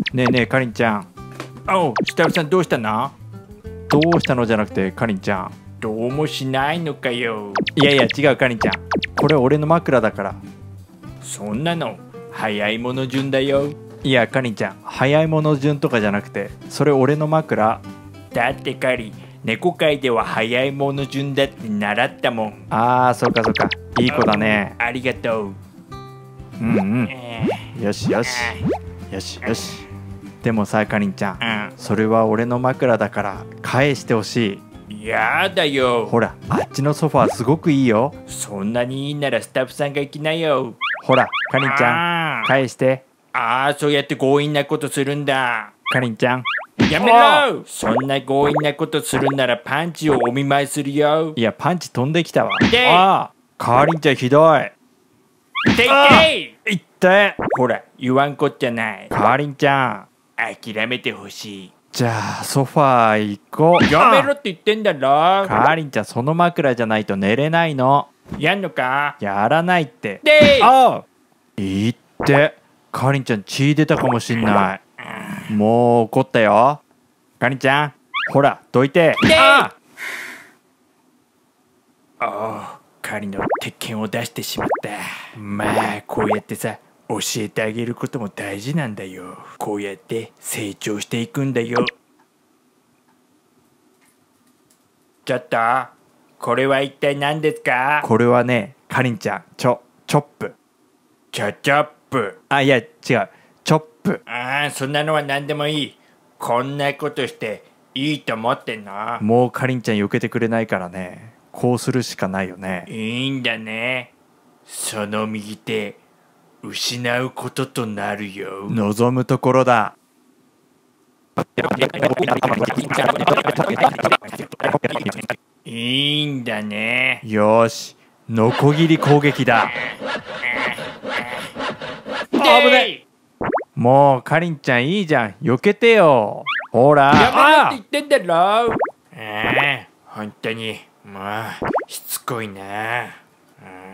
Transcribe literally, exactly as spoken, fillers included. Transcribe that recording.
ねえねえかりんちゃん。 おう、スタッフさんどうしたの？ どうしたのじゃなくてかりんちゃん。 どうもしないのかよ。 いやいや違うかりんちゃん。これ俺の枕だから。 そんなの早いもの順だよ。 いやかりんちゃん、早いもの順とかじゃなくて、それ俺の枕。 だってカリ、猫界では早いもの順だって習ったもん。 あーそうかそうか、いい子だね。 ありがとう。 うんうん、 えよしよしよしよし。でもさかりんちゃん、 ーそれは俺の枕だから返してほしい。 うん、やだよ。 ほらあっちのソファーすごくいいよ。 そんなにいいならスタッフさんが行きなよ。 ほらかりんちゃんあー返して。 あー、そうやって強引なことするんだ。 かりんちゃんやめろ。そんな強引なことするんならパンチをお見舞いするよ。 いやパンチ飛んできたわ。 であーかりんちゃんひどい。 ていあてい。 いってほら言わんこっちゃない。 かりんちゃん、 諦めてほしい。 じゃあソファー行こう。 やめろって言ってんだろ。 かりんちゃんその枕じゃないと寝れないの。 やんのか。 やらないって。 であいってかりんちゃん血出たかもしんない。もう怒ったよ。かりんちゃんほらどいて。 であおう、狩りの鉄拳を出してしまった。まあこうやってさ、教えてあげることも大事なんだよ。こうやって成長していくんだよ。ちょっとこれは一体何ですか？ これはねかりんちゃんチョチョップ。 チョチョップ。 あいや違うチョップ。 ああ、そんなのは何でもいい。こんなことしていいと思ってんの？ もうかりんちゃん避けてくれないからね、こうするしかないよね。 いいんだね。その右手失うこととなるよ。 望むところだ。 いいんだね。 よーしノコギリ攻撃だ。 危ねもうかりんちゃんいいじゃん、避けてよ。ほらやめろって言ってんだろ。ああ、本当にもうしつこいな。あ